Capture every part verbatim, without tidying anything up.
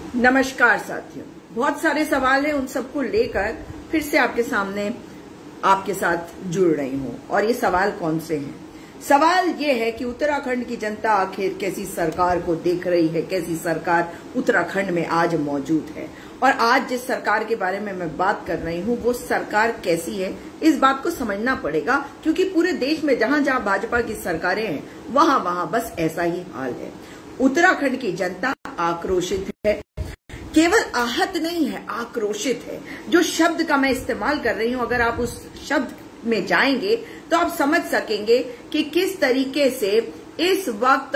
नमस्कार साथियों, बहुत सारे सवाल हैं, उन सबको लेकर फिर से आपके सामने आपके साथ जुड़ रही हूं। और ये सवाल कौन से हैं? सवाल ये है कि उत्तराखंड की जनता आखिर कैसी सरकार को देख रही है, कैसी सरकार उत्तराखंड में आज मौजूद है। और आज जिस सरकार के बारे में मैं बात कर रही हूं वो सरकार कैसी है, इस बात को समझना पड़ेगा, क्योंकि पूरे देश में जहां जहां भाजपा की सरकारें हैं वहां वहां बस ऐसा ही हाल है। उत्तराखंड की जनता आक्रोशित है, केवल आहत नहीं है, आक्रोशित है। जो शब्द का मैं इस्तेमाल कर रही हूं, अगर आप उस शब्द में जाएंगे तो आप समझ सकेंगे कि किस तरीके से इस वक्त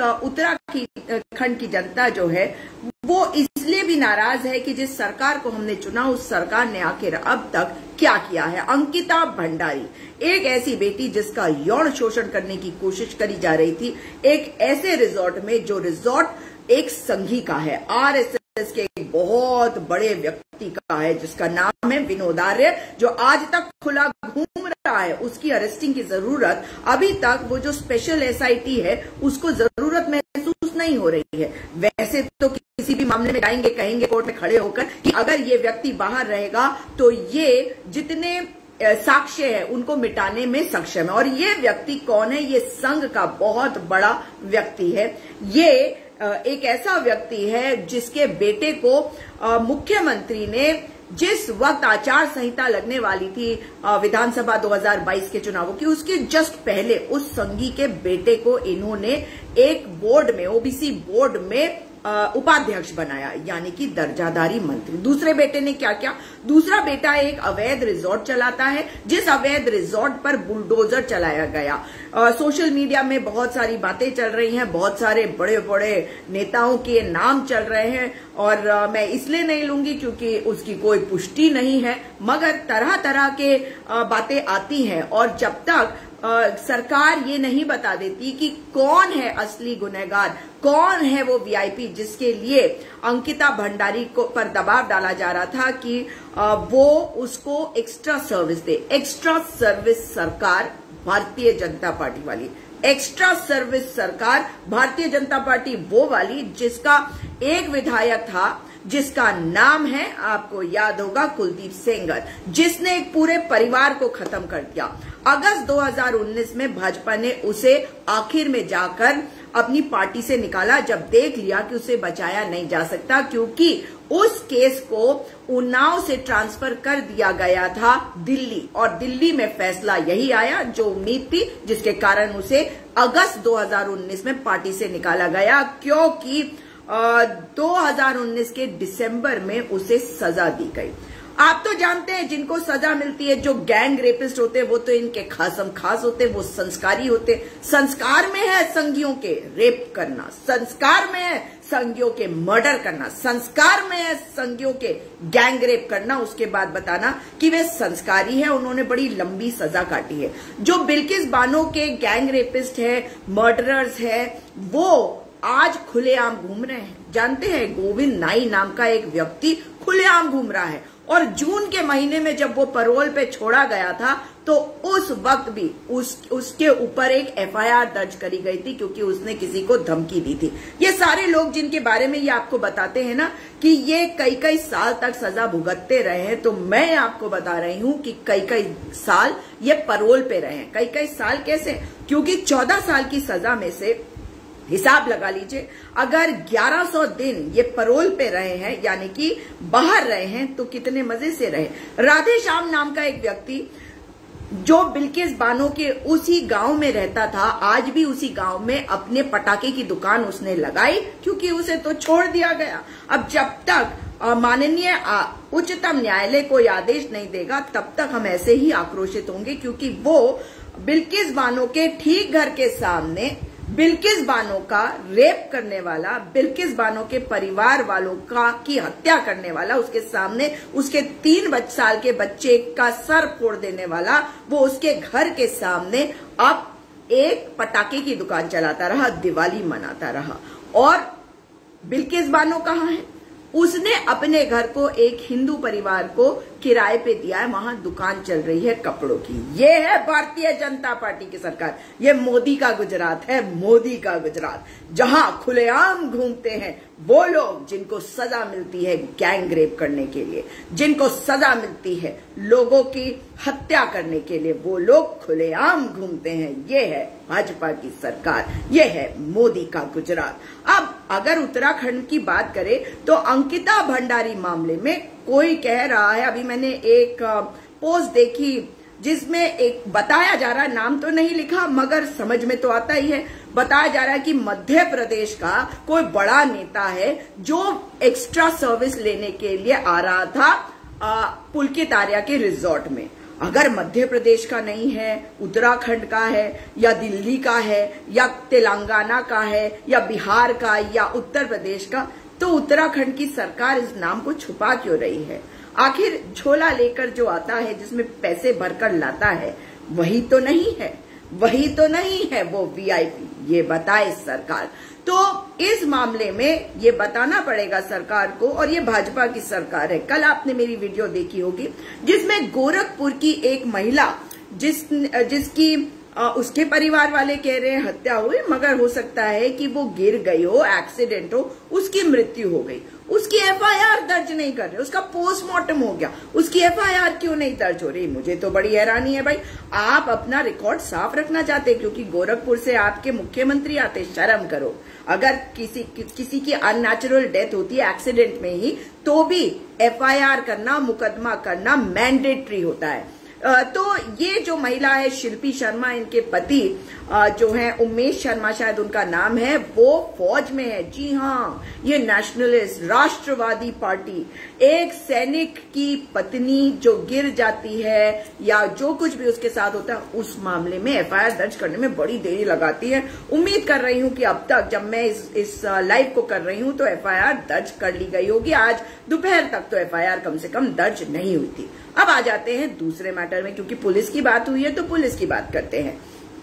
उत्तराखंड की जनता जो है वो इसलिए भी नाराज है कि जिस सरकार को हमने चुना उस सरकार ने आखिर अब तक क्या किया है। अंकिता भंडारी, एक ऐसी बेटी जिसका यौन शोषण करने की कोशिश करी जा रही थी, एक ऐसे रिजॉर्ट में जो रिजॉर्ट एक संघी का है, आरएसएस के एक बहुत बड़े व्यक्ति का है, जिसका नाम है विनोद आर्य, जो आज तक खुला घूम रहा है। उसकी अरेस्टिंग की जरूरत अभी तक वो जो स्पेशल एसआईटी है उसको जरूरत महसूस नहीं हो रही है। वैसे तो किसी भी मामले में जाएंगे, कहेंगे कोर्ट में खड़े होकर कि अगर ये व्यक्ति बाहर रहेगा तो ये जितने साक्ष्य है उनको मिटाने में सक्षम है। और ये व्यक्ति कौन है? ये संघ का बहुत बड़ा व्यक्ति है। ये एक ऐसा व्यक्ति है जिसके बेटे को मुख्यमंत्री ने जिस वक्त आचार संहिता लगने वाली थी विधानसभा दो हज़ार बाईस के चुनावों की, उसके जस्ट पहले उस संघी के बेटे को इन्होंने एक बोर्ड में, ओबीसी बोर्ड में उपाध्यक्ष बनाया, यानी कि दर्जाधारी मंत्री। दूसरे बेटे ने क्या किया? दूसरा बेटा एक अवैध रिजॉर्ट चलाता है, जिस अवैध रिजॉर्ट पर बुलडोजर चलाया गया। आ, सोशल मीडिया में बहुत सारी बातें चल रही हैं, बहुत सारे बड़े बड़े नेताओं के नाम चल रहे हैं, और आ, मैं इसलिए नहीं लूंगी क्योंकि उसकी कोई पुष्टि नहीं है, मगर तरह तरह के आ, बातें आती हैं। और जब तक आ, सरकार ये नहीं बता देती कि कौन है असली गुनहगार, कौन है वो वीआईपी जिसके लिए अंकिता भंडारी को पर दबाव डाला जा रहा था कि आ, वो उसको एक्स्ट्रा सर्विस दे। एक्स्ट्रा सर्विस सरकार भारतीय जनता पार्टी वाली, एक्स्ट्रा सर्विस सरकार भारतीय जनता पार्टी वो वाली जिसका एक विधायक था जिसका नाम है, आपको याद होगा, कुलदीप सेंगर, जिसने एक पूरे परिवार को खत्म कर दिया। अगस्त दो हज़ार उन्नीस में भाजपा ने उसे आखिर में जाकर अपनी पार्टी से निकाला, जब देख लिया कि उसे बचाया नहीं जा सकता, क्योंकि उस केस को उन्नाव से ट्रांसफर कर दिया गया था दिल्ली, और दिल्ली में फैसला यही आया जो उम्मीद थी, जिसके कारण उसे अगस्त दो हज़ार उन्नीस में पार्टी से निकाला गया, क्योंकि दो हज़ार उन्नीस के दिसंबर में उसे सजा दी गई। आप तो जानते हैं जिनको सजा मिलती है, जो गैंग रेपिस्ट होते हैं, वो तो इनके खासम खास होते हैं, वो संस्कारी होते। संस्कार में है संघियों के रेप करना, संस्कार में है संघियों के मर्डर करना, संस्कार में है संघियों के गैंग रेप करना, उसके बाद बताना कि वे संस्कारी है, उन्होंने बड़ी लंबी सजा काटी है। जो बिल्किस बानो के गैंग रेपिस्ट है, मर्डरर्स है, वो आज खुलेआम घूम रहे हैं। जानते हैं, गोविंद नाई नाम का एक व्यक्ति खुलेआम घूम रहा है, और जून के महीने में जब वो पैरोल पे छोड़ा गया था तो उस वक्त भी उस उसके ऊपर एक एफआईआर दर्ज करी गई थी, क्योंकि उसने किसी को धमकी दी थी। ये सारे लोग जिनके बारे में ये आपको बताते हैं ना कि ये कई कई साल तक सजा भुगतते रहे हैं, तो मैं आपको बता रही हूं कि कई कई साल ये पैरोल पे रहे हैं। कई कई साल कैसे? क्योंकि चौदह साल की सजा में से हिसाब लगा लीजिए, अगर ग्यारह सौ दिन ये पैरोल पे रहे हैं, यानी कि बाहर रहे हैं, तो कितने मजे से रहे। राधे श्याम नाम का एक व्यक्ति जो बिल्किस बानो के उसी गांव में रहता था, आज भी उसी गांव में अपने पटाखे की दुकान उसने लगाई, क्योंकि उसे तो छोड़ दिया गया। अब जब तक माननीय उच्चतम न्यायालय कोई आदेश नहीं देगा तब तक हम ऐसे ही आक्रोशित होंगे, क्योंकि वो बिल्किस बानो के ठीक घर के सामने बिल्किस बानो का रेप करने वाला, बिल्किस बानो के परिवार वालों का की हत्या करने वाला, उसके सामने उसके तीन साल के बच्चे का सर फोड़ देने वाला, वो उसके घर के सामने अब एक पटाखे की दुकान चलाता रहा, दिवाली मनाता रहा। और बिल्किस बानो कहाँ है? उसने अपने घर को एक हिंदू परिवार को किराए पे दिया है, वहां दुकान चल रही है कपड़ों की। ये है भारतीय जनता पार्टी की सरकार। ये मोदी का गुजरात है, मोदी का गुजरात, जहां खुलेआम घूमते हैं वो लोग जिनको सजा मिलती है गैंग रेप करने के लिए, जिनको सजा मिलती है लोगों की हत्या करने के लिए, वो लोग खुलेआम घूमते हैं। ये है भाजपा की सरकार, ये है मोदी का गुजरात। अब अगर उत्तराखंड की बात करें तो अंकिता भंडारी मामले में कोई कह रहा है, अभी मैंने एक पोस्ट देखी जिसमें एक बताया जा रहा है, नाम तो नहीं लिखा मगर समझ में तो आता ही है, बताया जा रहा है कि मध्य प्रदेश का कोई बड़ा नेता है जो एक्स्ट्रा सर्विस लेने के लिए आ रहा था आ, पुलकित आर्या के रिजॉर्ट में। अगर मध्य प्रदेश का नहीं है, उत्तराखंड का है या दिल्ली का है या तेलंगाना का है या बिहार का या उत्तर प्रदेश का, तो उत्तराखंड की सरकार इस नाम को छुपा क्यों रही है? आखिर झोला लेकर जो आता है, जिसमें पैसे भरकर लाता है, वही तो नहीं है, वही तो नहीं है वो वीआईपी। ये बताए सरकार। तो इस मामले में ये बताना पड़ेगा सरकार को, और ये भाजपा की सरकार है। कल आपने मेरी वीडियो देखी होगी जिसमें गोरखपुर की एक महिला जिस जिसकी आ, उसके परिवार वाले कह रहे हैं हत्या हुई, मगर हो सकता है कि वो गिर गई हो, एक्सीडेंट हो, उसकी मृत्यु हो गई, उसकी एफआईआर दर्ज नहीं कर रहे, उसका पोस्टमार्टम हो गया, उसकी एफआईआर क्यों नहीं दर्ज हो रही? मुझे तो बड़ी हैरानी है भाई। आप अपना रिकॉर्ड साफ रखना चाहते हैं क्योंकि गोरखपुर से आपके मुख्यमंत्री आते, शर्म करो। अगर किसी कि, किसी की अननेचुरल डेथ होती है एक्सीडेंट में ही, तो भी एफआईआर करना, मुकदमा करना मैंडेटरी होता है। तो ये जो महिला है शिल्पी शर्मा, इनके पति जो है उमेश शर्मा शायद उनका नाम है, वो फौज में है। जी हाँ, ये नेशनलिस्ट राष्ट्रवादी पार्टी, एक सैनिक की पत्नी जो गिर जाती है या जो कुछ भी उसके साथ होता है, उस मामले में एफआईआर दर्ज करने में बड़ी देरी लगाती है। उम्मीद कर रही हूं कि अब तक जब मैं इस, इस लाइव को कर रही हूं तो एफआईआर दर्ज कर ली गई होगी। आज दोपहर तक तो एफआईआर कम से कम दर्ज नहीं हुई थी। अब आ जाते हैं दूसरे मैटर में, क्योंकि पुलिस की बात हुई है तो पुलिस की बात करते हैं।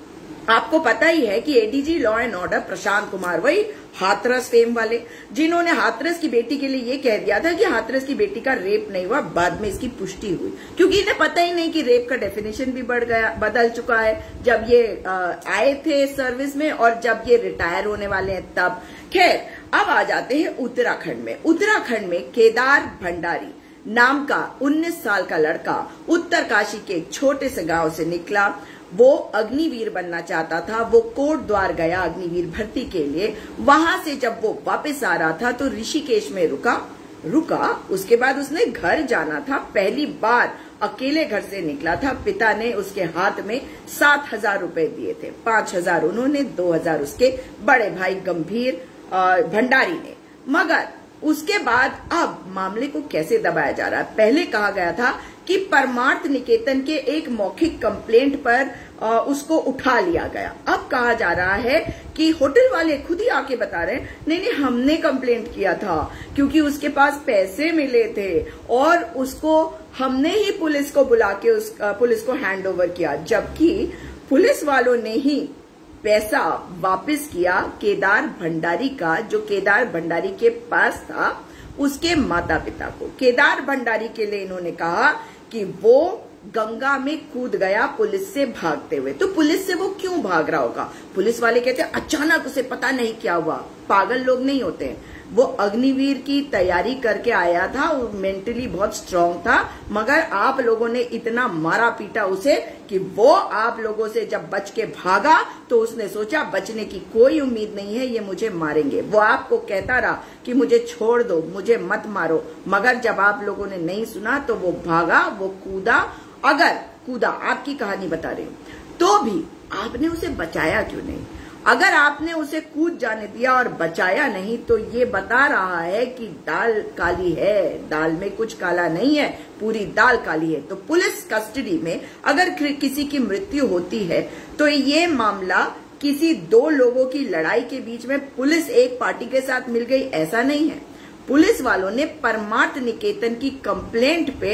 आपको पता ही है कि ADG law and order Prashant Kumar, वही हाथरस फेम वाले, जिन्होंने हाथरस की बेटी के लिए ये कह दिया था कि हाथरस की बेटी का रेप नहीं हुआ, बाद में इसकी पुष्टि हुई, क्योंकि इन्हें पता ही नहीं कि रेप का डेफिनेशन भी बढ़ गया, बदल चुका है जब ये आ, आए थे सर्विस में और जब ये रिटायर होने वाले हैं तब। खैर, अब आ जाते हैं उत्तराखंड में। उत्तराखंड में केदार भंडारी नाम का उन्नीस साल का लड़का उत्तरकाशी के एक छोटे से गांव से निकला। वो अग्निवीर बनना चाहता था। वो कोट द्वार गया अग्निवीर भर्ती के लिए। वहां से जब वो वापस आ रहा था तो ऋषिकेश में रुका रुका उसके बाद उसने घर जाना था। पहली बार अकेले घर से निकला था। पिता ने उसके हाथ में सात हजार रुपए दिए थे, पांच हजार उन्होंने, दो हजार उसके बड़े भाई गंभीर भंडारी ने। मगर उसके बाद अब मामले को कैसे दबाया जा रहा है? पहले कहा गया था कि परमार्थ निकेतन के एक मौखिक कंप्लेंट पर आ, उसको उठा लिया गया। अब कहा जा रहा है कि होटल वाले खुद ही आके बता रहे हैं, नहीं नहीं हमने कंप्लेंट किया था क्योंकि उसके पास पैसे मिले थे और उसको हमने ही पुलिस को बुला के उस पुलिस को हैंड ओवर किया, जबकि पुलिस वालों ने ही पैसा वापस किया केदार भंडारी का, जो केदार भंडारी के पास था, उसके माता पिता को। केदार भंडारी के लिए इन्होंने कहा कि वो गंगा में कूद गया पुलिस से भागते हुए। तो पुलिस से वो क्यों भाग रहा होगा? पुलिस वाले कहते हैं अचानक उसे पता नहीं क्या हुआ। पागल लोग नहीं होते हैं। वो अग्निवीर की तैयारी करके आया था, वो मेंटली बहुत स्ट्रांग था, मगर आप लोगों ने इतना मारा पीटा उसे कि वो आप लोगों से जब बच के भागा तो उसने सोचा बचने की कोई उम्मीद नहीं है, ये मुझे मारेंगे। वो आपको कहता रहा कि मुझे छोड़ दो, मुझे मत मारो, मगर जब आप लोगों ने नहीं सुना तो वो भागा, वो कूदा। अगर कूदा, आपकी कहानी बता रही हूं, तो भी आपने उसे बचाया क्यों नहीं? अगर आपने उसे कूद जाने दिया और बचाया नहीं तो ये बता रहा है कि दाल काली है, दाल में कुछ काला नहीं है, पूरी दाल काली है। तो पुलिस कस्टडी में अगर किसी की मृत्यु होती है तो ये मामला किसी दो लोगों की लड़ाई के बीच में पुलिस एक पार्टी के साथ मिल गई, ऐसा नहीं है। पुलिस वालों ने परमार्थ निकेतन की कंप्लेंट पे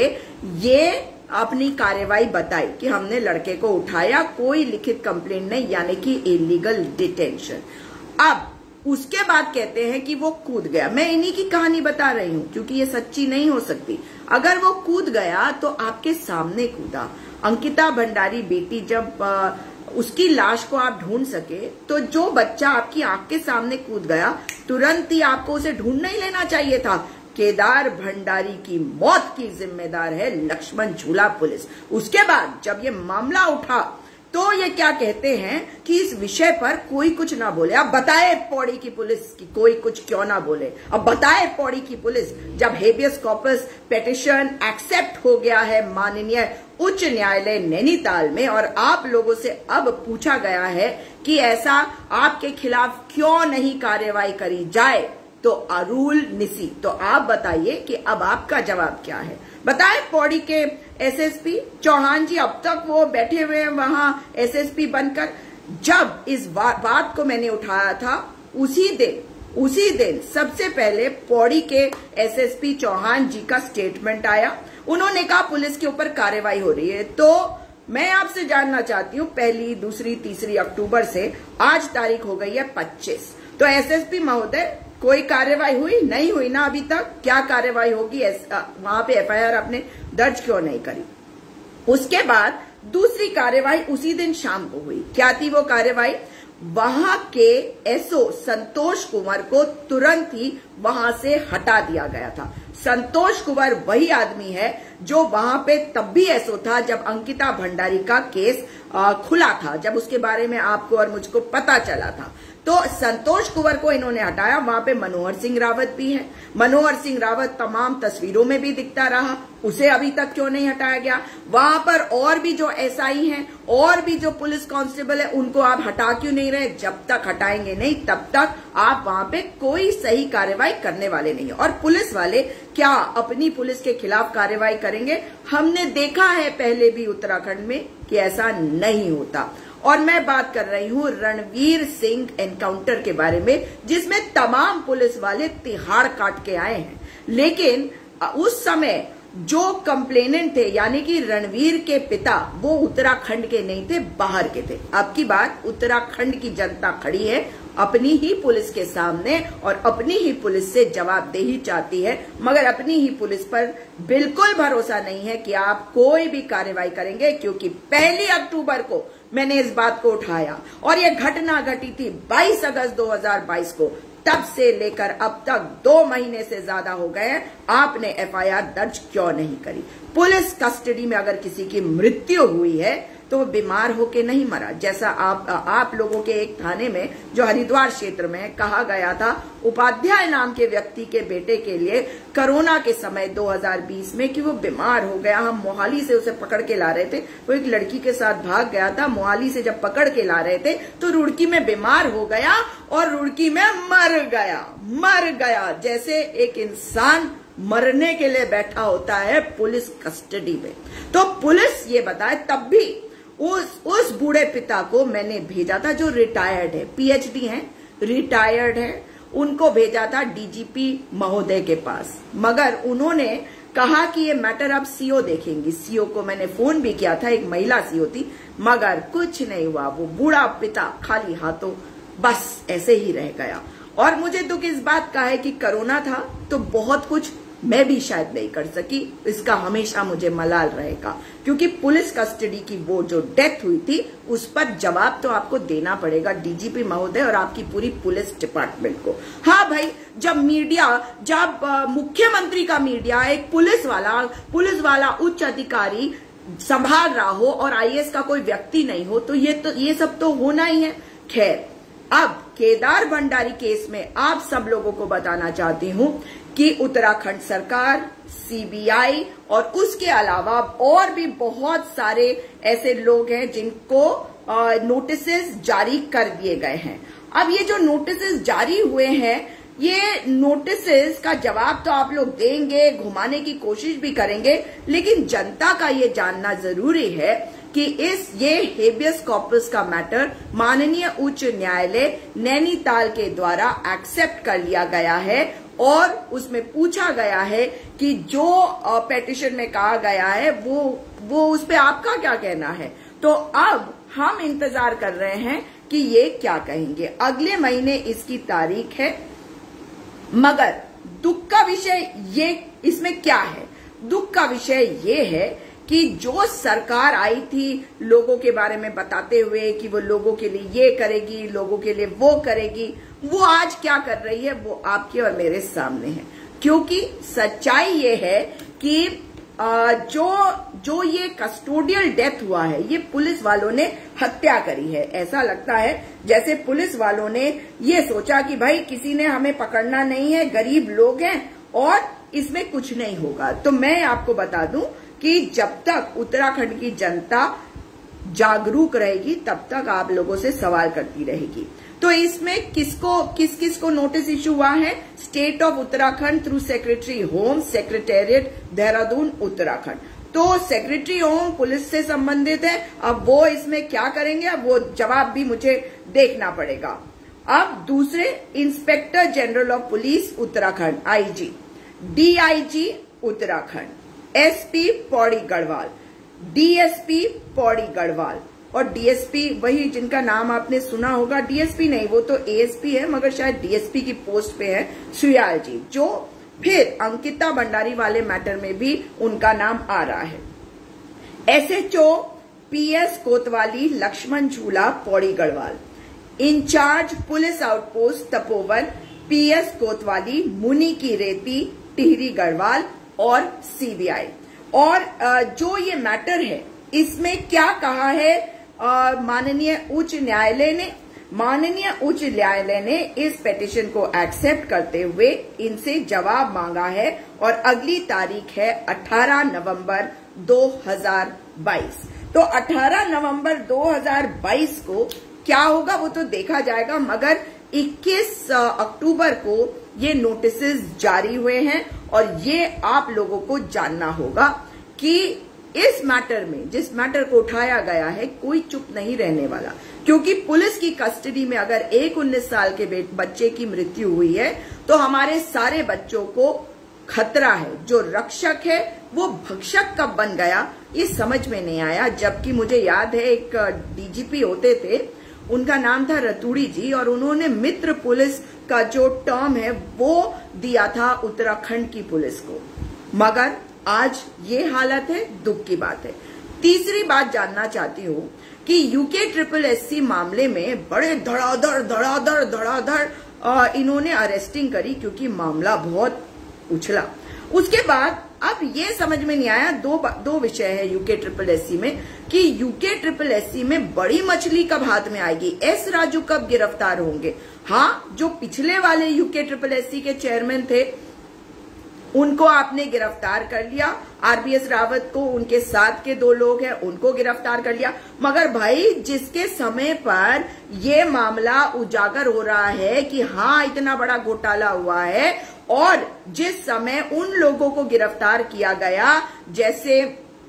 ये अपनी कार्रवाई बताई कि हमने लड़के को उठाया, कोई लिखित कंप्लेंट नहीं, यानी कि इलीगल डिटेंशन। अब उसके बाद कहते हैं कि वो कूद गया। मैं इन्हीं की कहानी बता रही हूं क्योंकि ये सच्ची नहीं हो सकती। अगर वो कूद गया तो आपके सामने कूदा। अंकिता भंडारी बेटी जब आ, उसकी लाश को आप ढूंढ सके तो जो बच्चा आपकी आंख के सामने कूद गया तुरंत ही आपको उसे ढूंढ नहीं लेना चाहिए था। केदार भंडारी की मौत की जिम्मेदार है लक्ष्मण झूला पुलिस। उसके बाद जब ये मामला उठा तो ये क्या कहते हैं कि इस विषय पर कोई कुछ ना बोले। अब बताए पौड़ी की पुलिस की कोई कुछ क्यों ना बोले। अब बताए पौड़ी की पुलिस जब हेबियस कॉर्पस पिटीशन एक्सेप्ट हो गया है माननीय उच्च न्यायालय नैनीताल में और आप लोगों से अब पूछा गया है कि ऐसा आपके खिलाफ क्यों नहीं कार्रवाई करी जाए, तो अरूल निसी, तो आप बताइए कि अब आपका जवाब क्या है। बताए पौड़ी के एसएसपी चौहान जी, अब तक वो बैठे हुए हैं वहां एसएसपी बनकर। जब इस बात को मैंने उठाया था उसी दिन उसी दिन सबसे पहले पौड़ी के एसएसपी चौहान जी का स्टेटमेंट आया। उन्होंने कहा पुलिस के ऊपर कार्रवाई हो रही है। तो मैं आपसे जानना चाहती हूँ, पहली दूसरी तीसरी अक्टूबर से आज तारीख हो गई है पच्चीस, तो एसएसपी महोदय कोई कार्रवाई हुई नहीं हुई ना अभी तक? क्या कार्रवाई होगी? वहां पे एफआईआर आपने दर्ज क्यों नहीं करी? उसके बाद दूसरी कार्रवाई उसी दिन शाम को हुई। क्या थी वो कार्रवाई? वहां के एसओ संतोष कुमार को तुरंत ही वहां से हटा दिया गया था। संतोष कुमार वही आदमी है जो वहां पे तब भी एसओ था जब अंकिता भंडारी का केस आ, खुला था, जब उसके बारे में आपको और मुझको पता चला था। तो संतोष कुंवर को इन्होंने हटाया। वहां पे मनोहर सिंह रावत भी है। मनोहर सिंह रावत तमाम तस्वीरों में भी दिखता रहा, उसे अभी तक क्यों नहीं हटाया गया? वहां पर और भी जो एसआई हैं और भी जो पुलिस कांस्टेबल है उनको आप हटा क्यों नहीं रहे? जब तक हटाएंगे नहीं तब तक आप वहां पे कोई सही कार्रवाई करने वाले नहीं। और पुलिस वाले क्या अपनी पुलिस के खिलाफ कार्रवाई करेंगे? हमने देखा है पहले भी उत्तराखंड में कि ऐसा नहीं होता। और मैं बात कर रही हूं रणवीर सिंह एनकाउंटर के बारे में, जिसमें तमाम पुलिस वाले तिहाड़ काट के आए हैं। लेकिन उस समय जो कंप्लेनेंट थे यानी कि रणवीर के पिता, वो उत्तराखंड के नहीं थे, बाहर के थे। अब की बात उत्तराखंड की जनता खड़ी है अपनी ही पुलिस के सामने और अपनी ही पुलिस से जवाबदेही चाहती है, मगर अपनी ही पुलिस पर बिल्कुल भरोसा नहीं है कि आप कोई भी कार्रवाई करेंगे, क्योंकि पहली अक्टूबर को मैंने इस बात को उठाया और यह घटना घटी थी बाईस अगस्त दो हज़ार बाईस को। तब से लेकर अब तक दो महीने से ज्यादा हो गए, आपने एफआईआर दर्ज क्यों नहीं करी? पुलिस कस्टडी में अगर किसी की मृत्यु हुई है तो वो बीमार होके नहीं मरा, जैसा आप आप लोगों के एक थाने में जो हरिद्वार क्षेत्र में कहा गया था, उपाध्याय नाम के व्यक्ति के बेटे के लिए कोरोना के समय दो हज़ार बीस में कि वो बीमार हो गया। हम मोहाली से उसे पकड़ के ला रहे थे, वो एक लड़की के साथ भाग गया था। मोहाली से जब पकड़ के ला रहे थे तो रुड़की में बीमार हो गया और रुड़की में मर गया मर गया जैसे एक इंसान मरने के लिए बैठा होता है पुलिस कस्टडी में। तो पुलिस ये बताए, तब भी उस उस बूढ़े पिता को मैंने भेजा था जो रिटायर्ड है, पीएचडी है, रिटायर्ड है, उनको भेजा था डीजीपी महोदय के पास, मगर उन्होंने कहा कि ये मैटर अब सीओ देखेंगी। सीओ को मैंने फोन भी किया था, एक महिला सीओ थी, मगर कुछ नहीं हुआ। वो बूढ़ा पिता खाली हाथों बस ऐसे ही रह गया। और मुझे दुख इस बात का है कि कोरोना था तो बहुत कुछ मैं भी शायद नहीं कर सकी, इसका हमेशा मुझे मलाल रहेगा, क्योंकि पुलिस कस्टडी की वो जो डेथ हुई थी उस पर जवाब तो आपको देना पड़ेगा डीजीपी महोदय और आपकी पूरी पुलिस डिपार्टमेंट को। हाँ भाई, जब मीडिया, जब मुख्यमंत्री का मीडिया एक पुलिस वाला पुलिस वाला उच्च अधिकारी संभाल रहा हो और आईएएस का कोई व्यक्ति नहीं हो, तो ये तो ये सब तो होना ही है। खैर, अब केदार भंडारी केस में आप सब लोगों को बताना चाहती हूं कि उत्तराखंड सरकार, सीबीआई और उसके अलावा और भी बहुत सारे ऐसे लोग हैं जिनको नोटिसेस जारी कर दिए गए हैं। अब ये जो नोटिसेस जारी हुए हैं, ये नोटिसेस का जवाब तो आप लोग देंगे, घुमाने की कोशिश भी करेंगे, लेकिन जनता का ये जानना जरूरी है कि इस ये हेबियस कॉर्पस का मैटर माननीय उच्च न्यायालय नैनीताल के द्वारा एक्सेप्ट कर लिया गया है और उसमें पूछा गया है कि जो पिटीशन में कहा गया है वो वो उस पे आपका क्या कहना है। तो अब हम इंतजार कर रहे हैं कि ये क्या कहेंगे। अगले महीने इसकी तारीख है, मगर दुख का विषय ये इसमें क्या है? दुख का विषय ये है कि जो सरकार आई थी लोगों के बारे में बताते हुए कि वो लोगों के लिए ये करेगी, लोगों के लिए वो करेगी, वो आज क्या कर रही है वो आपके और मेरे सामने है। क्योंकि सच्चाई ये है कि जो जो ये कस्टोडियल डेथ हुआ है, ये पुलिस वालों ने हत्या करी है। ऐसा लगता है जैसे पुलिस वालों ने ये सोचा कि भाई किसी ने हमें पकड़ना नहीं है, गरीब लोग हैं और इसमें कुछ नहीं होगा। तो मैं आपको बता दूं कि जब तक उत्तराखंड की जनता जागरूक रहेगी तब तक आप लोगों से सवाल करती रहेगी। तो इसमें किसको किस किस को नोटिस इशू हुआ है? State of Uttarakhand through secretary home, secretariat Dehradun Uttarakhand. तो सेक्रेटरी होम पुलिस से संबंधित है। अब वो इसमें क्या करेंगे, अब वो जवाब भी मुझे देखना पड़ेगा। अब दूसरे inspector general of police Uttarakhand IG, DIG Uttarakhand, SP Pauri Garhwal, DSP Pauri Garhwal और डीएसपी वही जिनका नाम आपने सुना होगा, डीएसपी नहीं वो तो एएसपी है मगर शायद डीएसपी की पोस्ट पे है, सुयाल जी, जो फिर अंकिता भंडारी वाले मैटर में भी उनका नाम आ रहा है। एसएचओ पीएस कोतवाली Lakshman Jhula Pauri Garhwal, incharge police outpost Tapovan PS कोतवाली मुनि की रेती टिहरी गढ़वाल और सीबीआई। और जो ये मैटर है इसमें क्या कहा है माननीय उच्च न्यायालय ने? माननीय उच्च न्यायालय ने इस पिटीशन को एक्सेप्ट करते हुए इनसे जवाब मांगा है और अगली तारीख है अठारह नवंबर दो हज़ार बाईस। तो अठारह नवंबर दो हज़ार बाईस को क्या होगा वो तो देखा जाएगा, मगर इक्कीस अक्टूबर को ये नोटिस जारी हुए हैं और ये आप लोगों को जानना होगा कि इस मैटर में, जिस मैटर को उठाया गया है, कोई चुप नहीं रहने वाला। क्योंकि पुलिस की कस्टडी में अगर एक उन्नीस साल के बच्चे की मृत्यु हुई है तो हमारे सारे बच्चों को खतरा है। जो रक्षक है वो भक्षक कब बन गया ये समझ में नहीं आया। जबकि मुझे याद है एक डीजीपी होते थे, उनका नाम था रतूड़ी जी, और उन्होंने मित्र पुलिस का जो टर्म है वो दिया था उत्तराखंड की पुलिस को। मगर आज ये हालत है, दुख की बात है। तीसरी बात जानना चाहती हूँ कि यूके ट्रिपल एससी मामले में बड़े धड़ाधड़ धड़ाधड़ धड़ाधड़ इन्होंने अरेस्टिंग करी क्योंकि मामला बहुत उछला। उसके बाद अब ये समझ में नहीं आया, दो दो विषय है यूके ट्रिपल एससी में कि यूके ट्रिपल एससी में बड़ी मछली कब हाथ में आएगी, एस राजू कब गिरफ्तार होंगे। हाँ, जो पिछले वाले यूके ट्रिपल एससी के चेयरमैन थे उनको आपने गिरफ्तार कर लिया, आरबीएस रावत को, उनके साथ के दो लोग हैं उनको गिरफ्तार कर लिया। मगर भाई जिसके समय पर ये मामला उजागर हो रहा है कि हाँ इतना बड़ा घोटाला हुआ है, और जिस समय उन लोगों को गिरफ्तार किया गया जैसे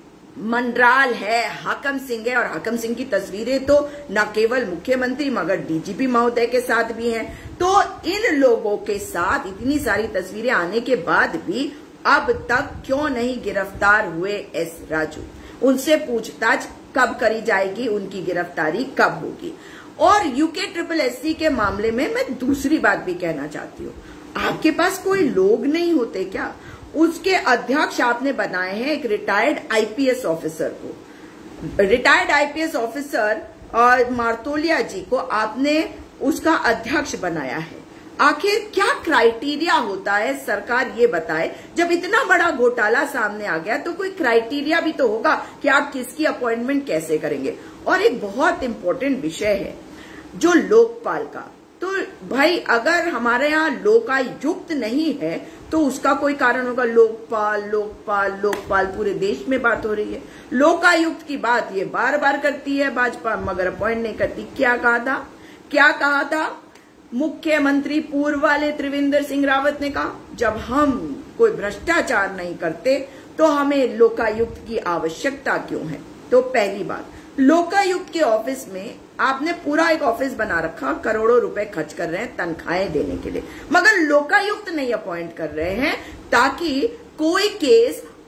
मंडराल है, हाकम सिंह है, और हाकम सिंह की तस्वीरें तो न केवल मुख्यमंत्री मगर डीजीपी महोदय के साथ भी हैं। तो इन लोगों के साथ इतनी सारी तस्वीरें आने के बाद भी अब तक क्यों नहीं गिरफ्तार हुए एस राजू? उनसे पूछताछ कब करी जाएगी, उनकी गिरफ्तारी कब होगी? और यूके ट्रिपल एससी के मामले में मैं दूसरी बात भी कहना चाहती हूँ, आपके पास कोई लोग नहीं होते क्या? उसके अध्यक्ष आपने बनाए हैं एक रिटायर्ड आईपीएस ऑफिसर को। रिटायर्ड आईपीएस ऑफिसर और मार्तोलिया जी को आपने उसका अध्यक्ष बनाया है। आखिर क्या क्राइटेरिया होता है, सरकार ये बताए। जब इतना बड़ा घोटाला सामने आ गया तो कोई क्राइटेरिया भी तो होगा कि आप किसकी अपॉइंटमेंट कैसे करेंगे। और एक बहुत इंपॉर्टेंट विषय है जो लोकपाल का। तो भाई अगर हमारे यहाँ लोकायुक्त नहीं है तो उसका कोई कारण होगा। लोकपाल लोकपाल लोकपाल पूरे देश में बात हो रही है। लोकायुक्त की बात ये बार बार करती है भाजपा, मगर अपॉइंट नहीं करती। क्या कहा था क्या कहा था मुख्यमंत्री पूर्व वाले त्रिवेंद्र सिंह रावत ने कहा, जब हम कोई भ्रष्टाचार नहीं करते तो हमें लोकायुक्त की आवश्यकता क्यों है? तो पहली बात, लोकायुक्त के ऑफिस में आपने पूरा एक ऑफिस बना रखा, करोड़ों रुपए खर्च कर रहे हैं तनख्वाहें देने के लिए, मगर लोकायुक्त नहीं अपॉइंट कर रहे हैं ताकि कोई केस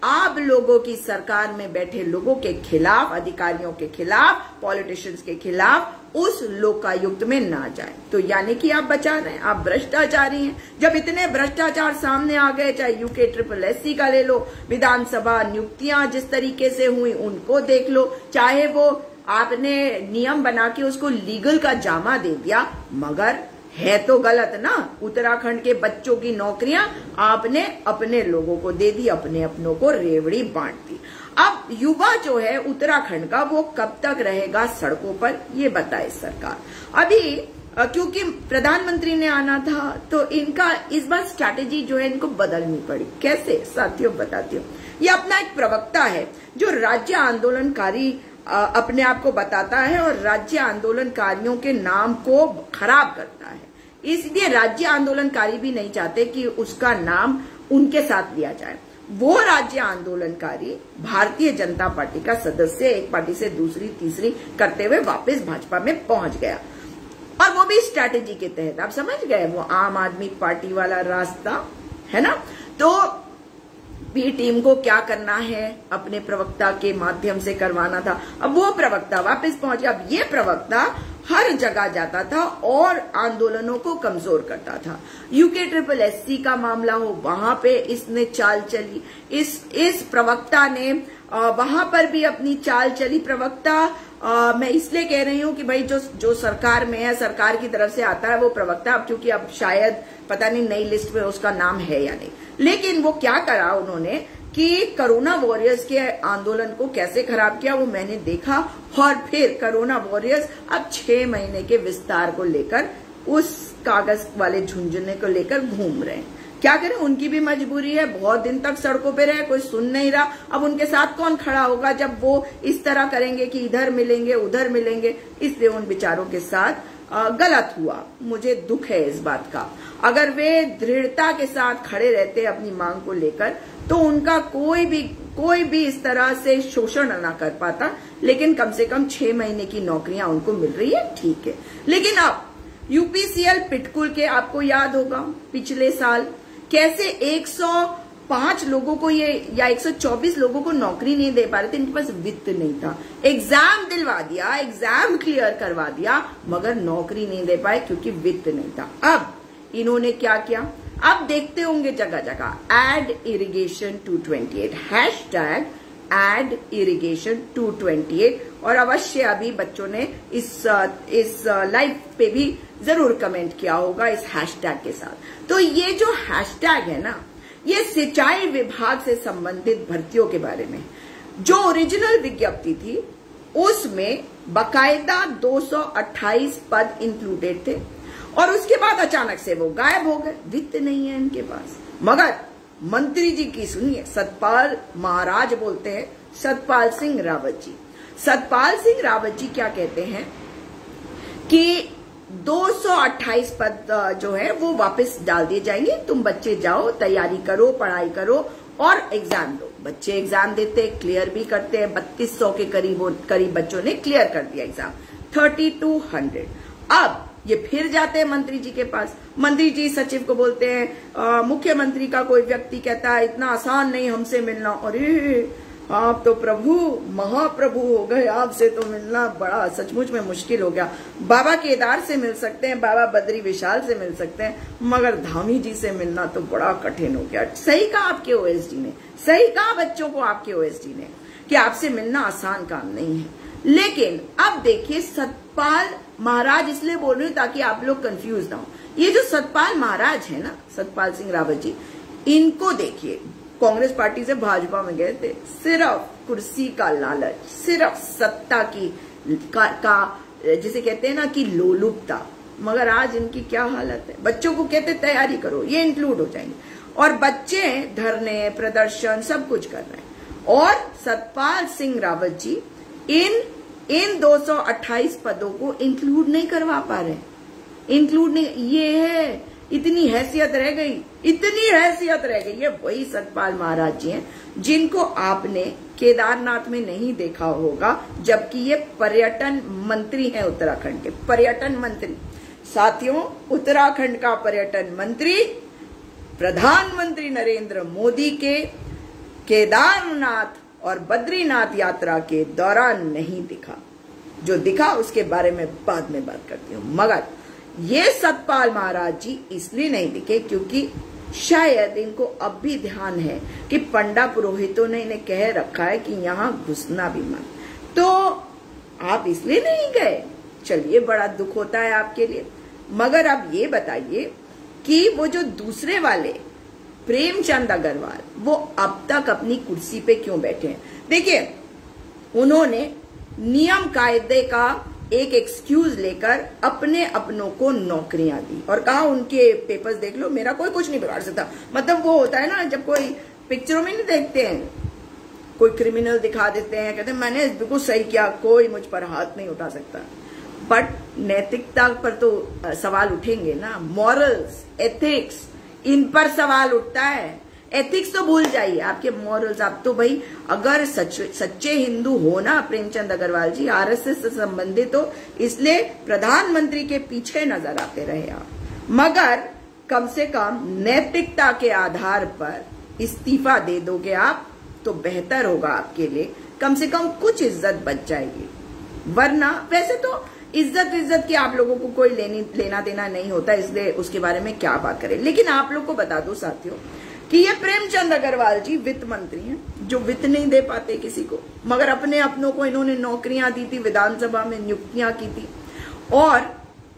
आप लोगों की सरकार में बैठे लोगों के खिलाफ, अधिकारियों के खिलाफ, पॉलिटिशियंस के खिलाफ उस लोकायुक्त में ना जाए। तो यानी कि आप बचा रहे हैं, आप भ्रष्टाचारी हैं। जब इतने भ्रष्टाचार सामने आ गए, चाहे यूके ट्रिपल एससी का ले लो, विधानसभा नियुक्तियां जिस तरीके से हुई उनको देख लो, चाहे वो आपने नियम बना के उसको लीगल का जामा दे दिया, मगर है तो गलत ना। उत्तराखंड के बच्चों की नौकरियां आपने अपने लोगों को दे दी, अपने अपनों को रेवड़ी बांट दी। अब युवा जो है उत्तराखंड का, वो कब तक रहेगा सड़कों पर, ये बताए सरकार। अभी क्योंकि प्रधानमंत्री ने आना था तो इनका इस बार स्ट्रैटेजी जो है इनको बदलनी पड़ी। कैसे साथियों बताती हूँ। ये अपना एक प्रवक्ता है जो राज्य आंदोलनकारी अपने आप को बताता है और राज्य आंदोलनकारियों के नाम को खराब करता है। इसलिए राज्य आंदोलनकारी भी नहीं चाहते कि उसका नाम उनके साथ लिया जाए। वो राज्य आंदोलनकारी भारतीय जनता पार्टी का सदस्य एक पार्टी से दूसरी तीसरी करते हुए वापस भाजपा में पहुंच गया, और वो भी स्ट्रैटेजी के तहत। आप समझ गए, वो आम आदमी पार्टी वाला रास्ता है ना। तो बी टीम को क्या करना है, अपने प्रवक्ता के माध्यम से करवाना था। अब वो प्रवक्ता वापस पहुंच गया। अब ये प्रवक्ता हर जगह जाता था और आंदोलनों को कमजोर करता था। यूके ट्रिपल एससी का मामला हो, वहां पे इसने चाल चली। इस इस प्रवक्ता ने वहां पर भी अपनी चाल चली। प्रवक्ता आ, मैं इसलिए कह रही हूं कि भाई जो जो सरकार में है, सरकार की तरफ से आता है वो प्रवक्ता, अब क्योंकि अब शायद पता नहीं नई लिस्ट में उसका नाम है या नहीं, लेकिन वो क्या करा उन्होंने कि कोरोना वॉरियर्स के आंदोलन को कैसे खराब किया वो मैंने देखा। और फिर कोरोना वॉरियर्स अब छह महीने के विस्तार को लेकर, उस कागज वाले झुंझुने को लेकर घूम रहे हैं। क्या करें, उनकी भी मजबूरी है। बहुत दिन तक सड़कों पे रहे, कोई सुन नहीं रहा। अब उनके साथ कौन खड़ा होगा जब वो इस तरह करेंगे कि इधर मिलेंगे उधर मिलेंगे। इसलिए उन बेचारों के साथ गलत हुआ। मुझे दुख है इस बात का। अगर वे दृढ़ता के साथ खड़े रहते अपनी मांग को लेकर तो उनका कोई भी कोई भी इस तरह से शोषण ना कर पाता। लेकिन कम से कम छह महीने की नौकरियां उनको मिल रही है, ठीक है। लेकिन अब यूपीसीएल पिटकुल के, आपको याद होगा पिछले साल कैसे एक सौ पांच लोगों को ये या एक सौ चौबीस लोगों को नौकरी नहीं दे पा रहे थे, इनके पास वित्त नहीं था। एग्जाम दिलवा दिया, एग्जाम क्लियर करवा दिया, मगर नौकरी नहीं दे पाए क्योंकि वित्त नहीं था। अब इन्होंने क्या किया, अब देखते होंगे जगह जगह add irrigation two twenty eight, hashtag add irrigation two twenty eight. और अवश्य अभी बच्चों ने इस इस लाइव पे भी जरूर कमेंट किया होगा इस हैशटैग के साथ। तो ये जो हैशटैग है ना, ये सिंचाई विभाग से संबंधित भर्तियों के बारे में। जो ओरिजिनल विज्ञप्ति थी उसमें बकायदा दो सौ अट्ठाईस पद इंक्लूडेड थे और उसके बाद अचानक से वो गायब हो गए। वित्त नहीं है इनके पास। मगर मंत्री जी की सुनिए, सतपाल महाराज बोलते हैं, सतपाल सिंह रावत जी। सतपाल सिंह रावत जी क्या कहते हैं कि दो सौ अट्ठाईस पद जो है वो वापस डाल दिए जाएंगे। तुम बच्चे जाओ, तैयारी करो, पढ़ाई करो और एग्जाम दो। बच्चे एग्जाम देते, क्लियर भी करते हैं। बत्तीस सौ के करीब करीब बच्चों ने क्लियर कर दिया एग्जाम, थर्टी टू हंड्रेड। अब ये फिर जाते हैं मंत्री जी के पास। मंत्री जी सचिव को बोलते हैं, मुख्यमंत्री का कोई व्यक्ति कहता है इतना आसान नहीं हमसे मिलना। अरे आप तो प्रभु महाप्रभु हो गए, आपसे तो मिलना बड़ा सचमुच में मुश्किल हो गया। बाबा केदार से मिल सकते हैं, बाबा बद्री विशाल से मिल सकते हैं, मगर धामी जी से मिलना तो बड़ा कठिन हो गया। सही कहा आपके ओएसडी ने, सही कहा बच्चों को आपके ओएसडी ने कि आपसे मिलना आसान काम नहीं है। लेकिन अब देखिए, सतपाल महाराज इसलिए बोल रही हूं ताकि आप लोग कंफ्यूज ना हो। ये जो सतपाल महाराज है ना, सतपाल सिंह रावत जी, इनको देखिए, कांग्रेस पार्टी से भाजपा में गए थे, सिर्फ कुर्सी का लालच, सिर्फ सत्ता की का, का जिसे कहते हैं ना कि लोलुपता। मगर आज इनकी क्या हालत है। बच्चों को कहते तैयारी करो, ये इंक्लूड हो जाएंगे, और बच्चे धरने प्रदर्शन सब कुछ कर रहे हैं। और सतपाल सिंह रावत जी इन इन दो सौ अट्ठाईस पदों को इंक्लूड नहीं करवा पा रहे। इंक्लूड नहीं, ये है, इतनी हैसियत रह गई, इतनी हैसियत रह गई। ये वही सतपाल महाराज जी हैं जिनको आपने केदारनाथ में नहीं देखा होगा, जबकि ये पर्यटन मंत्री हैं उत्तराखंड के, पर्यटन मंत्री। साथियों, उत्तराखंड का पर्यटन मंत्री प्रधानमंत्री नरेंद्र मोदी के केदारनाथ और बद्रीनाथ यात्रा के दौरान नहीं दिखा। जो दिखा उसके बारे में बाद में बात करती हूं। मगर ये सतपाल महाराज जी इसलिए नहीं दिखे क्योंकि शायद इनको अब भी ध्यान है कि पंडा पुरोहितों ने इन्हें कह रखा है कि यहां घुसना भी मत, तो आप इसलिए नहीं गए। चलिए, बड़ा दुख होता है आपके लिए। मगर अब ये बताइए कि वो जो दूसरे वाले प्रेमचंद अग्रवाल, वो अब तक अपनी कुर्सी पे क्यों बैठे हैं? देखिए, उन्होंने नियम कायदे का एक एक्सक्यूज लेकर अपने अपनों को नौकरियां दी और कहा उनके पेपर्स देख लो, मेरा कोई कुछ नहीं बिगाड़ सकता। मतलब वो होता है ना, जब कोई पिक्चरों में नहीं देखते हैं, कोई क्रिमिनल दिखा देते हैं, कहते हैं मैंने बिल्कुल सही किया, कोई मुझ पर हाथ नहीं उठा सकता। बट नैतिकता पर तो सवाल उठेंगे ना, मॉरल्स, एथिक्स, इन पर सवाल उठता है। एथिक्स तो भूल जाइए, आपके मॉरल्स। आप तो भाई अगर सच, सच्चे हिंदू हो ना प्रेमचंद अग्रवाल जी, आरएसएस से संबंधित हो, इसलिए प्रधानमंत्री के पीछे नजर आते रहे आप। मगर कम से कम नैतिकता के आधार पर इस्तीफा दे दोगे आप तो बेहतर होगा आपके लिए, कम से कम कुछ इज्जत बच जाएगी। वरना वैसे तो इज्जत इज्जत की आप लोगों को कोई लेनी लेना देना नहीं होता, इसलिए उसके बारे में क्या बात करें। लेकिन आप लोग को बता दो साथियों कि ये प्रेमचंद अग्रवाल जी वित्त मंत्री हैं, जो वित्त नहीं दे पाते किसी को, मगर अपने अपनों को इन्होंने नौकरियां दी थी, विधानसभा में नियुक्तियां की थी। और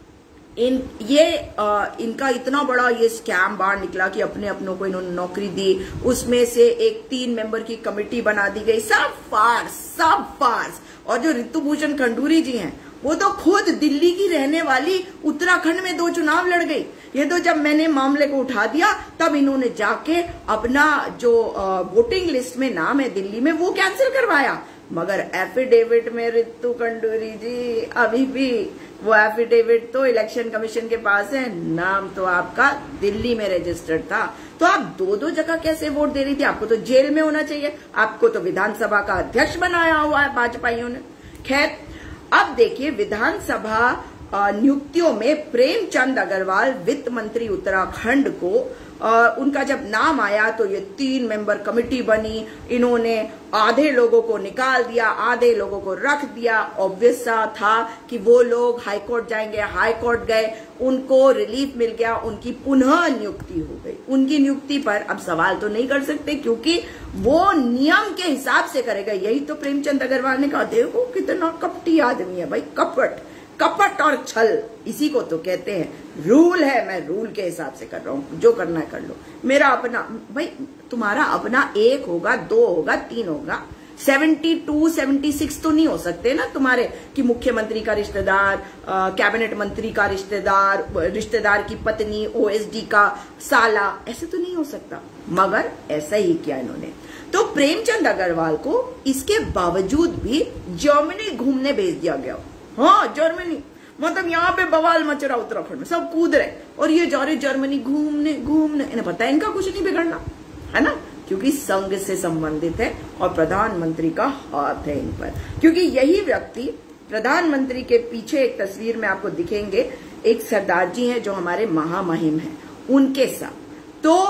इन ये आ, इनका इतना बड़ा ये स्कैम बाहर निकला कि अपने अपनों को इन्होंने नौकरी दी, उसमें से एक तीन मेंबर की कमेटी बना दी गई। सब फार्स, सब फार्स। और जो ऋतुभूषण खंडूरी जी हैं, वो तो खुद दिल्ली की रहने वाली, उत्तराखंड में दो चुनाव लड़ गई। ये तो जब मैंने मामले को उठा दिया तब इन्होंने जाके अपना जो वोटिंग लिस्ट में नाम है दिल्ली में, वो कैंसिल करवाया। मगर एफिडेविट में ऋतु खंडूरी जी अभी भी, वो एफिडेविट तो इलेक्शन कमीशन के पास है, नाम तो आपका दिल्ली में रजिस्टर्ड था। तो आप दो दो जगह कैसे वोट दे रही थी? आपको तो जेल में होना चाहिए, आपको तो विधानसभा का अध्यक्ष बनाया हुआ है भाजपाइयों ने। खैर, अब देखिए, विधानसभा नियुक्तियों में प्रेमचंद अग्रवाल वित्त मंत्री उत्तराखंड को आ, उनका जब नाम आया तो ये तीन मेंबर कमेटी बनी। इन्होंने आधे लोगों को निकाल दिया, आधे लोगों को रख दिया। ऑब्वियस सा था कि वो लोग हाईकोर्ट जाएंगे, हाईकोर्ट गए, उनको रिलीफ मिल गया, उनकी पुनः नियुक्ति हो गई। उनकी नियुक्ति पर अब सवाल तो नहीं कर सकते क्योंकि वो नियम के हिसाब से करेगा। यही तो प्रेमचंद अग्रवाल ने कहा, देखो कितना कपटी आदमी है भाई, कपट कपट और छल, इसी को तो कहते हैं। रूल है, मैं रूल के हिसाब से कर रहा हूं, जो करना है कर लो। मेरा अपना भाई, तुम्हारा अपना एक होगा, दो होगा, तीन होगा, सेवेंटी टू सेवेंटी सिक्स तो नहीं हो सकते ना तुम्हारे कि मुख्यमंत्री का रिश्तेदार, कैबिनेट मंत्री का रिश्तेदार, रिश्तेदार की पत्नी, ओएसडी का साला, ऐसे तो नहीं हो सकता। मगर ऐसा ही किया इन्होंने। तो प्रेमचंद अग्रवाल को इसके बावजूद भी जर्मनी घूमने भेज दिया गया। हाँ, जर्मनी, मतलब यहाँ पे बवाल मच रहा उत्तराखंड में, सब कूद रहे और ये जा रहे जर्मनी घूमने घूमने। इन्हें पता है इनका कुछ नहीं बिगड़ना, है ना, क्योंकि संघ से संबंधित है और प्रधानमंत्री का हाथ है इन पर। क्योंकि यही व्यक्ति प्रधानमंत्री के पीछे एक तस्वीर में आपको दिखेंगे, एक सरदार जी हैं जो हमारे महामहिम हैं, उनके साथ। तो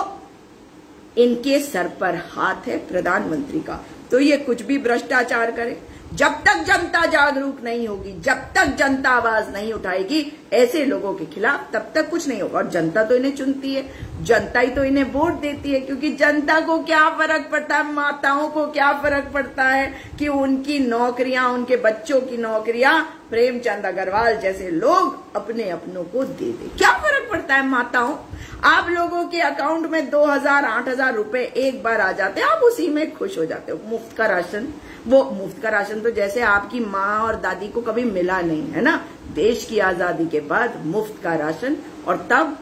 इनके सर पर हाथ है प्रधानमंत्री का। तो ये कुछ भी भ्रष्टाचार करे, जब तक जनता जागरूक नहीं होगी, जब तक जनता आवाज नहीं उठाएगी ऐसे लोगों के खिलाफ, तब तक कुछ नहीं होगा। और जनता तो इन्हें चुनती है, जनता ही तो इन्हें वोट देती है। क्योंकि जनता को क्या फर्क पड़ता है, माताओं को क्या फर्क पड़ता है कि उनकी नौकरियां, उनके बच्चों की नौकरियां प्रेमचंद अग्रवाल जैसे लोग अपने अपनों को दे दे। क्या फर्क पड़ता है माताओं? आप लोगों के अकाउंट में दो हजार आठ हजार रुपए एक बार आ जाते हैं, आप उसी में खुश हो जाते हो। मुफ्त का राशन, वो मुफ्त का राशन तो जैसे आपकी माँ और दादी को कभी मिला नहीं है ना, देश की आजादी के बाद मुफ्त का राशन। और तब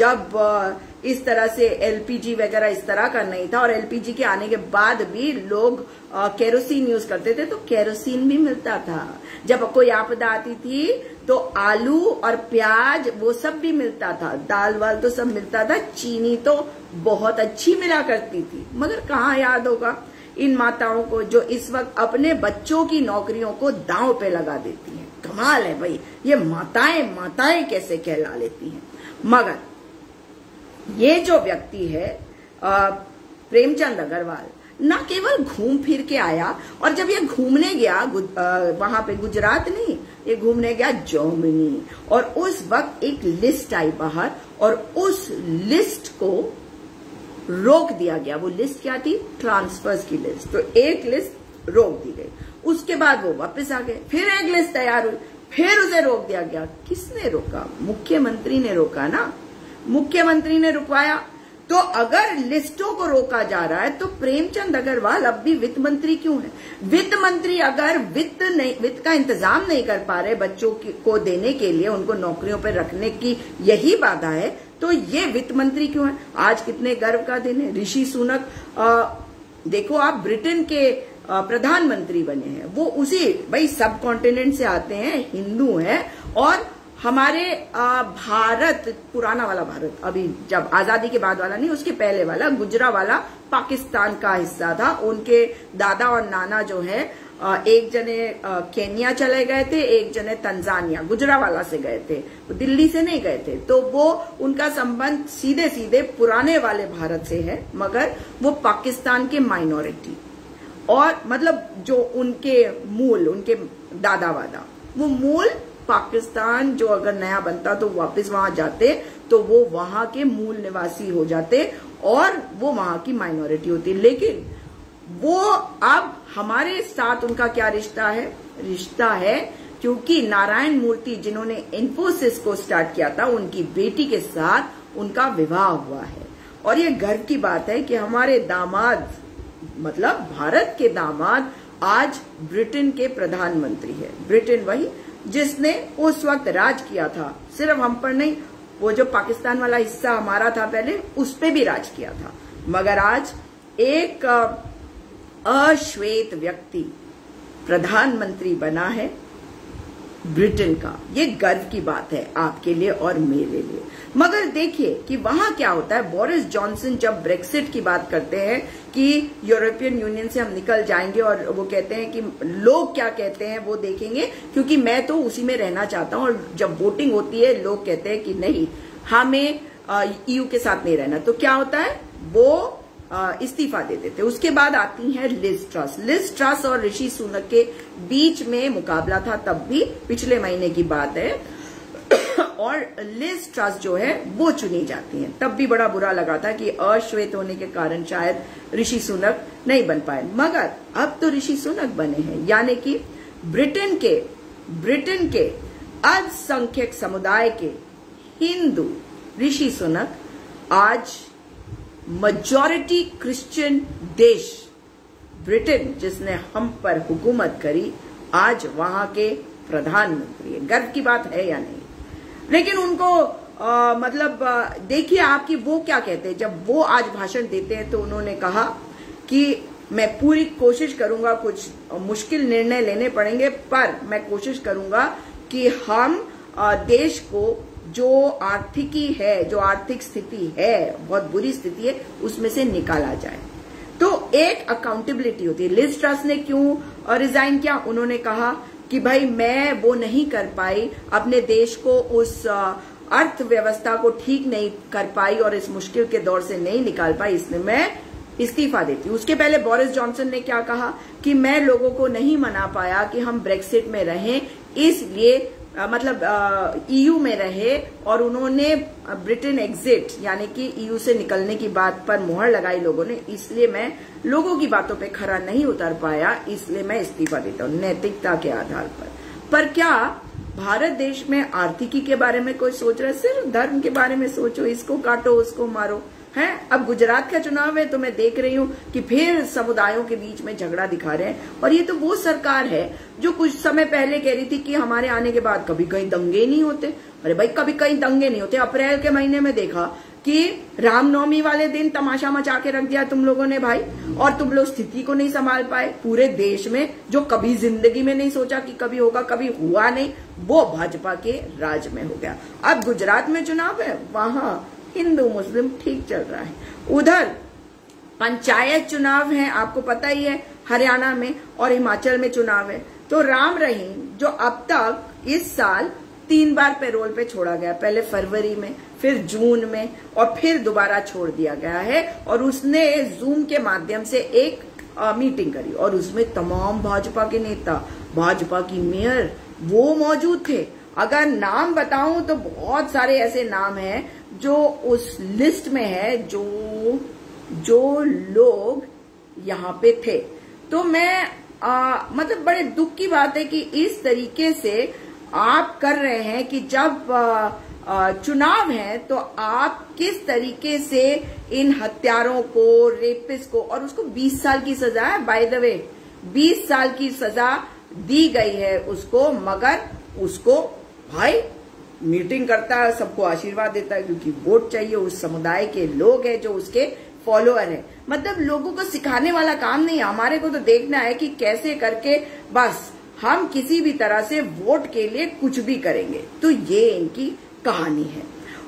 जब इस तरह से एलपीजी वगैरह इस तरह का नहीं था, और एलपीजी के आने के बाद भी लोग केरोसिन यूज करते थे, तो केरोसिन भी मिलता था। जब कोई आपदा आती थी तो आलू और प्याज वो सब भी मिलता था, दाल वाल तो सब मिलता था, चीनी तो बहुत अच्छी मिला करती थी। मगर कहाँ याद होगा इन माताओं को जो इस वक्त अपने बच्चों की नौकरियों को दांव पे लगा देती हैं। कमाल है भाई, ये माताएं माताएं कैसे कहला लेती हैं। मगर ये जो व्यक्ति है प्रेमचंद अग्रवाल, ना केवल घूम फिर के आया, और जब ये घूमने गया वहां पे गुजरात नहीं, ये घूमने गया जर्मनी, और उस वक्त एक लिस्ट आई बाहर और उस लिस्ट को रोक दिया गया। वो लिस्ट क्या थी? ट्रांसफर्स की लिस्ट। तो एक लिस्ट रोक दी गई, उसके बाद वो वापस आ गए, फिर एक लिस्ट तैयार हुई, फिर उसे रोक दिया गया। किसने रोका? मुख्यमंत्री ने रोका ना, मुख्यमंत्री ने रुकवाया। तो अगर लिस्टों को रोका जा रहा है तो प्रेमचंद अग्रवाल अब भी वित्त मंत्री क्यों है? वित्त मंत्री अगर वित्त नहीं, वित्त का इंतजाम नहीं कर पा रहे बच्चों को देने के लिए, उनको नौकरियों पर रखने की यही बाधा है, तो ये वित्त मंत्री क्यों है? आज कितने गर्व का दिन है। ऋषि सुनक आ, देखो आप, ब्रिटेन के प्रधानमंत्री बने हैं, वो उसी भाई सब कॉन्टिनेंट से आते हैं, हिंदू हैं, और हमारे भारत, पुराना वाला भारत, अभी जब आजादी के बाद वाला नहीं, उसके पहले वाला, गुजरा वाला पाकिस्तान का हिस्सा था। उनके दादा और नाना जो है, एक जने केन्या चले गए थे, एक जने तंजानिया, गुजरावाला से गए थे, दिल्ली से नहीं गए थे। तो वो उनका संबंध सीधे सीधे पुराने वाले भारत से है, मगर वो पाकिस्तान के माइनॉरिटी, और मतलब जो उनके मूल, उनके दादा वादा, वो मूल पाकिस्तान, जो अगर नया बनता तो वापस वहां जाते तो वो वहां के मूल निवासी हो जाते और वो वहां की माइनॉरिटी होती। लेकिन वो अब हमारे साथ उनका क्या रिश्ता है? रिश्ता है क्योंकि नारायण मूर्ति, जिन्होंने इन्फोसिस को स्टार्ट किया था, उनकी बेटी के साथ उनका विवाह हुआ है। और ये गर्व की बात है कि हमारे दामाद, मतलब भारत के दामाद, आज ब्रिटेन के प्रधानमंत्री है। ब्रिटेन वही जिसने उस वक्त राज किया था, सिर्फ हम पर नहीं, वो जो पाकिस्तान वाला हिस्सा हमारा था पहले, उस पे भी राज किया था। मगर आज एक अश्वेत व्यक्ति प्रधानमंत्री बना है ब्रिटेन का। ये गर्व की बात है आपके लिए और मेरे लिए। मगर देखिए कि वहां क्या होता है। बोरिस जॉनसन जब ब्रेक्सिट की बात करते हैं कि यूरोपियन यूनियन से हम निकल जाएंगे, और वो कहते हैं कि लोग क्या कहते हैं वो देखेंगे, क्योंकि मैं तो उसी में रहना चाहता हूं। और जब वोटिंग होती है, लोग कहते हैं कि नहीं, हमें ईयू के साथ नहीं रहना, तो क्या होता है, वो इस्तीफा दे देते। उसके बाद आती है लिज ट्रस। लिज ट्रस और ऋषि सुनक के बीच में मुकाबला था, तब भी पिछले महीने की बात है, और लिज ट्रस जो है वो चुनी जाती हैं। तब भी बड़ा बुरा लगा था कि अश्वेत होने के कारण शायद ऋषि सुनक नहीं बन पाए, मगर अब तो ऋषि सुनक बने हैं। यानी कि ब्रिटेन के ब्रिटेन के अल्पसंख्यक समुदाय के हिंदू ऋषि सुनक आज मेजॉरिटी क्रिश्चियन देश ब्रिटेन, जिसने हम पर हुकूमत करी, आज वहां के प्रधानमंत्री है। गर्व की बात है या नहीं? लेकिन उनको आ, मतलब देखिए आपकी वो क्या कहते हैं। जब वो आज भाषण देते हैं तो उन्होंने कहा कि मैं पूरी कोशिश करूंगा, कुछ मुश्किल निर्णय लेने पड़ेंगे, पर मैं कोशिश करूंगा कि हम आ, देश को जो आर्थिकी है, जो आर्थिक स्थिति है, बहुत बुरी स्थिति है, उसमें से निकाला जाए। तो एक अकाउंटेबिलिटी होती है। लिज ट्रस ने क्यों रिजाइन किया? उन्होंने कहा कि भाई मैं वो नहीं कर पाई, अपने देश को उस अर्थव्यवस्था को ठीक नहीं कर पाई और इस मुश्किल के दौर से नहीं निकाल पाई, इसलिए मैं इस्तीफा देती हूँ। उसके पहले बोरिस जॉनसन ने क्या कहा कि मैं लोगों को नहीं मना पाया कि हम ब्रेक्सिट में रहें, इसलिए आ, मतलब ईयू में रहे, और उन्होंने ब्रिटेन एग्जिट यानी कि ईयू से निकलने की बात पर मुहर लगाई लोगों ने, इसलिए मैं लोगों की बातों पे खरा नहीं उतर पाया, इसलिए मैं इस्तीफा देता हूँ नैतिकता के आधार पर। पर क्या भारत देश में आर्थिकी के बारे में कोई सोच रहा है? सिर्फ धर्म के बारे में सोचो, इसको काटो उसको मारो है। अब गुजरात का चुनाव है तो मैं देख रही हूँ कि फिर समुदायों के बीच में झगड़ा दिखा रहे हैं, और ये तो वो सरकार है जो कुछ समय पहले कह रही थी कि हमारे आने के बाद कभी कहीं दंगे नहीं होते। अरे भाई कभी कहीं दंगे नहीं होते। अप्रैल के महीने में देखा कि रामनवमी वाले दिन तमाशा मचा के रख दिया तुम लोगों ने भाई, और तुम लोग स्थिति को नहीं संभाल पाए पूरे देश में, जो कभी जिंदगी में नहीं सोचा कि कभी होगा, कभी हुआ नहीं, वो भाजपा के राज में हो गया। अब गुजरात में चुनाव है, वहां हिंदू मुस्लिम ठीक चल रहा है। उधर पंचायत चुनाव है, आपको पता ही है, हरियाणा में, और हिमाचल में चुनाव है। तो राम रहीम जो अब तक इस साल तीन बार पैरोल पे छोड़ा गया, पहले फरवरी में, फिर जून में, और फिर दोबारा छोड़ दिया गया है। और उसने जूम के माध्यम से एक आ, मीटिंग करी और उसमें तमाम भाजपा के नेता, भाजपा की मेयर वो मौजूद थे। अगर नाम बताऊं तो बहुत सारे ऐसे नाम हैं जो उस लिस्ट में है, जो जो लोग यहाँ पे थे। तो मैं आ, मतलब बड़े दुख की बात है कि इस तरीके से आप कर रहे हैं कि जब आ, आ, चुनाव है तो आप किस तरीके से इन हत्यारों को, रेपिस्ट को, और उसको बीस साल की सजा है, बाय द वे बीस साल की सजा दी गई है उसको, मगर उसको भाई मीटिंग करता है, सबको आशीर्वाद देता है क्योंकि वोट चाहिए। उस समुदाय के लोग हैं जो उसके फॉलोअर है। मतलब लोगों को सिखाने वाला काम नहीं है, हमारे को तो देखना है कि कैसे करके बस हम किसी भी तरह से वोट के लिए कुछ भी करेंगे। तो ये इनकी कहानी है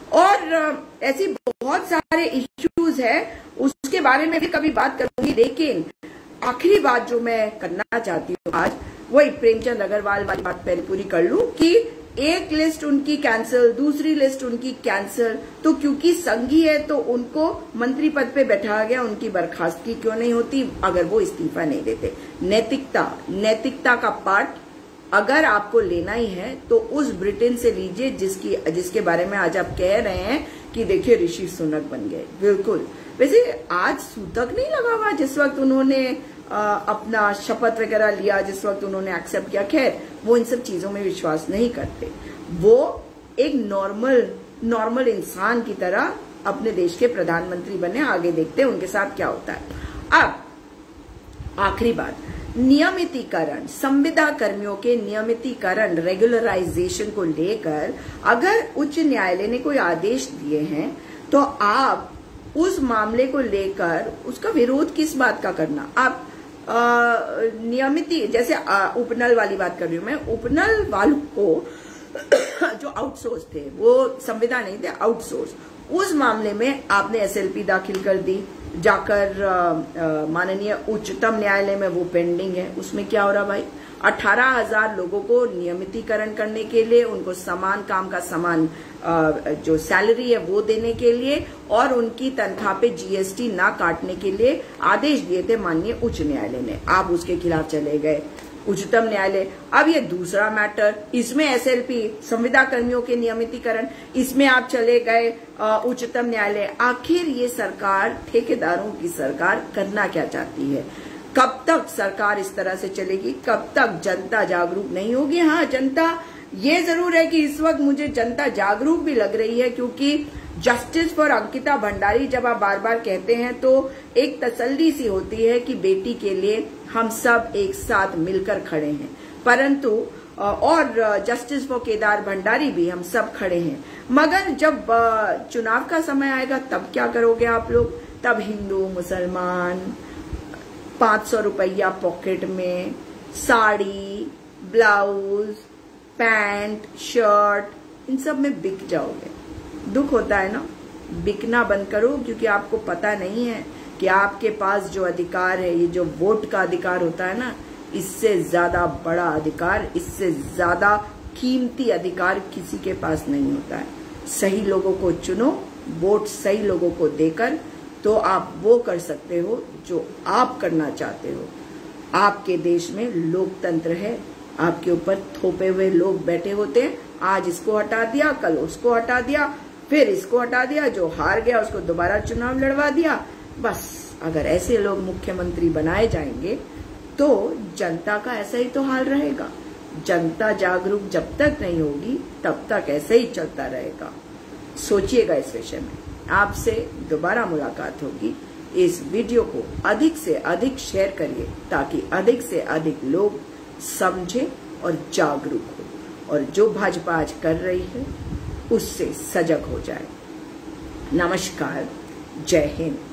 और ऐसी बहुत सारे इश्यूज है, उसके बारे में भी कभी बात करूंगी। लेकिन आखिरी बात जो मैं करना चाहती हूँ आज, वही प्रेमचंद अग्रवाल वाली बात पहले पूरी कर लूं कि एक लिस्ट उनकी कैंसिल, दूसरी लिस्ट उनकी कैंसिल। तो क्योंकि संघी है तो उनको मंत्री पद पे बैठाया गया, उनकी बर्खास्तगी क्यों नहीं होती अगर वो इस्तीफा नहीं देते। नैतिकता, नैतिकता का पार्ट अगर आपको लेना ही है तो उस ब्रिटेन से लीजिए जिसकी जिसके बारे में आज आप कह रहे हैं कि देखिए ऋषि सुनक बन गए। बिल्कुल, वैसे आज सूतक नहीं लगा हुआ जिस वक्त उन्होंने आ, अपना शपथ वगैरह लिया, जिस वक्त उन्होंने एक्सेप्ट किया। खैर, वो इन सब चीजों में विश्वास नहीं करते, वो एक नॉर्मल नॉर्मल इंसान की तरह अपने देश के प्रधानमंत्री बने, आगे देखते हैं उनके साथ क्या होता है। अब आखिरी बात, नियमितीकरण, संविदा कर्मियों के नियमितीकरण, रेगुलराइजेशन को लेकर अगर उच्च न्यायालय ने कोई आदेश दिए हैं तो आप उस मामले को लेकर उसका विरोध किस बात का करना। आप नियमिती, जैसे आ, उपनल वाली बात कर रही हूं मैं, उपनल वालों को जो आउटसोर्स थे, वो संविदा नहीं थे, आउटसोर्स, उस मामले में आपने एसएलपी दाखिल कर दी, जाकर माननीय उच्चतम न्यायालय में वो पेंडिंग है। उसमें क्या हो रहा भाई, अठारह हजार लोगों को नियमितीकरण करने के लिए, उनको समान काम का समान आ, जो सैलरी है वो देने के लिए और उनकी तनख्वाह पे जीएसटी ना काटने के लिए आदेश दिए थे माननीय उच्च न्यायालय ने। आप उसके खिलाफ चले गए उच्चतम न्यायालय। अब ये दूसरा मैटर, इसमें एसएलपी, संविदा कर्मियों के नियमितीकरण, इसमें आप चले गए उच्चतम न्यायालय। आखिर ये सरकार, ठेकेदारों की सरकार, करना क्या चाहती है? कब तक सरकार इस तरह से चलेगी? कब तक जनता जागरूक नहीं होगी? हाँ, जनता, ये जरूर है कि इस वक्त मुझे जनता जागरूक भी लग रही है, क्योंकि जस्टिस फॉर अंकिता भंडारी जब आप बार बार कहते हैं तो एक तसल्ली सी होती है कि बेटी के लिए हम सब एक साथ मिलकर खड़े हैं। परंतु और जस्टिस फॉर केदार भंडारी भी हम सब खड़े हैं, मगर जब चुनाव का समय आएगा तब क्या करोगे आप लोग? तब हिंदू, मुसलमान, पांच सौ रुपया पॉकेट में, साड़ी, ब्लाउज, पैंट, शर्ट, इन सब में बिक जाओगे। दुख होता है ना, बिकना बंद करो, क्योंकि आपको पता नहीं है कि आपके पास जो अधिकार है, ये जो वोट का अधिकार होता है ना, इससे ज्यादा बड़ा अधिकार, इससे ज्यादा कीमती अधिकार किसी के पास नहीं होता है। सही लोगों को चुनो, वोट सही लोगों को देकर, तो आप वो कर सकते हो जो आप करना चाहते हो। आपके देश में लोकतंत्र है, आपके ऊपर थोपे हुए लोग बैठे होते हैं, आज इसको हटा दिया, कल उसको हटा दिया, फिर इसको हटा दिया, जो हार गया उसको दोबारा चुनाव लड़वा दिया। बस अगर ऐसे लोग मुख्यमंत्री बनाए जाएंगे तो जनता का ऐसा ही तो हाल रहेगा। जनता जागरूक जब तक नहीं होगी तब तक ऐसे ही चलता रहेगा। सोचिएगा इस विषय में। आपसे दोबारा मुलाकात होगी। इस वीडियो को अधिक से अधिक शेयर करिए ताकि अधिक से अधिक लोग समझें और जागरूक हो, और जो भाजपा आज कर रही है उससे सजग हो जाए। नमस्कार, जय हिंद।